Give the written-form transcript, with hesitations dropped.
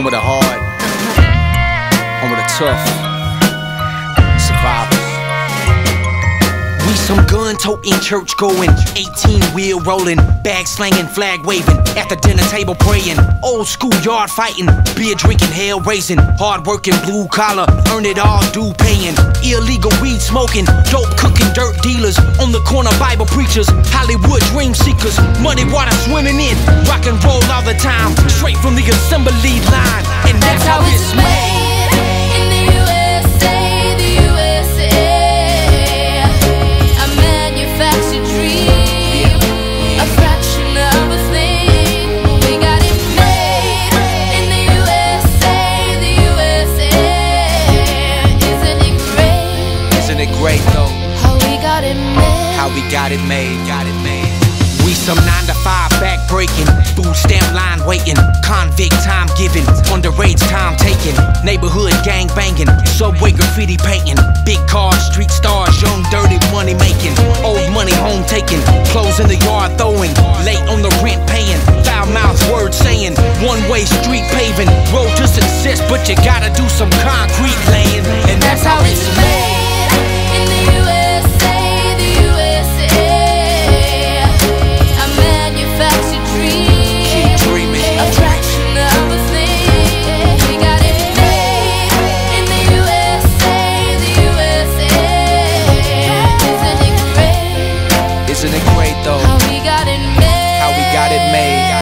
home of the hard, home of the tough survivors. We some gun-toting, church-going, 18-wheel rolling, bag slanging, flag waving, at the dinner table praying, old school yard fighting, beer drinking, hell raising, hard-working, blue collar, earn it all, due paying, illegal weed smoking, dope cooking, dirt dealers, on the corner Bible preachers, Hollywood dream seekers, muddy water swimming in, rock and roll all the time, straight from the assembly line, and that's how it's made. Great though, how we got it made. How we got it made, We some 9 to 5 back breaking, food stamp line waiting, convict time giving, underage time taking, neighborhood gang banging, subway graffiti painting, big cars, street stars, young dirty money making, old money home taking, clothes in the yard throwing, late on the rent paying, foul mouth words saying, one-way street paving, road to success, but you gotta do some concrete laying, and that's how it's made.